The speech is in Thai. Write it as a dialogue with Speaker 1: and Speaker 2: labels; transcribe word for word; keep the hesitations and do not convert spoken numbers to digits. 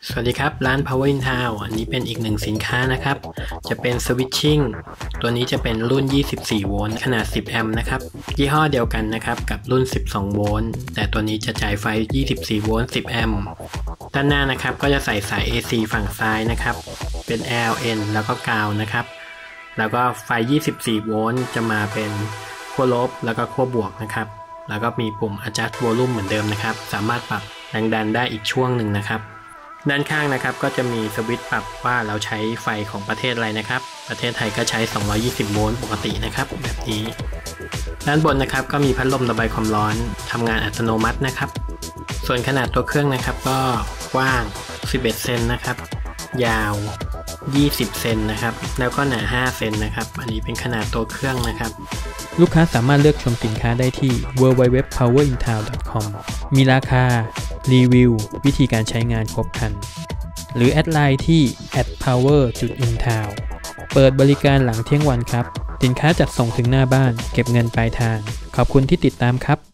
Speaker 1: สวัสดีครับร้าน Power in Town อันนี้เป็นอีกหนึ่งสินค้านะครับจะเป็น Switching ตัวนี้จะเป็นรุ่นยี่สิบสี่โวลต์ขนาดสิบแอมป์นะครับยี่ห้อเดียวกันนะครับกับรุ่นสิบสองโวลต์แต่ตัวนี้จะจ่ายไฟยี่สิบสี่โวลต์สิบแอมป์ด้านหน้านะครับก็จะใส่สาย เอ ซี ฝั่งซ้ายนะครับเป็น แอล เอ็น แล้วก็กาวนะครับแล้วก็ไฟยี่สิบสี่โวลต์จะมาเป็นขั้วลบแล้วก็ขั้วบวกนะครับแล้วก็มีปุ่ม adjust volume เหมือนเดิมนะครับสามารถปรับแรงดันได้อีกช่วงหนึ่งนะครับด้านข้างนะครับก็จะมีสวิตช์ปรับว่าเราใช้ไฟของประเทศอะไรนะครับประเทศไทยก็ใช้สองร้อยยี่สิบโวลต์ปกตินะครับแบบนี้ด้านบนนะครับก็มีพัดลมระบายความร้อนทำงานอัตโนมัตินะครับส่วนขนาดตัวเครื่องนะครับก็กว้างสิบเอ็ดเซนนะครับยาวยี่สิบเซนนะครับแล้วก็หนาห้าเซนนะครับอันนี้เป็นขนาดตัวเครื่องนะครับลูกค้าสามารถเลือกชมสินค้าได้ที่ ดับเบิลยู ดับเบิลยู ดับเบิลยู ดอท พาวเวอร์ อิน ทาวน์ ดอท คอม มีราคารีวิววิธีการใช้งานครบครันหรือแอดไลน์ที่ แอท พาวเวอร์ อิน ทาวน์ เปิดบริการหลังเที่ยงวันครับสินค้าจัดส่งถึงหน้าบ้านเก็บเงินปลายทางขอบคุณที่ติดตามครับ